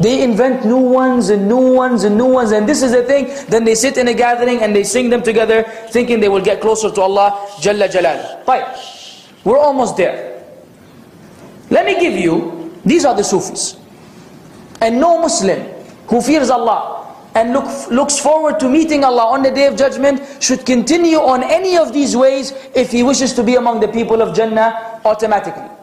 They invent new ones and new ones and new ones, and this is the thing. Then they sit in a gathering and they sing them together, thinking they will get closer to Allah Jalla Jalal. Right. We're almost there. Let me give you, these are the Sufis. And no Muslim who fears Allah and looks forward to meeting Allah on the Day of Judgment should continue on any of these ways if he wishes to be among the people of Jannah automatically.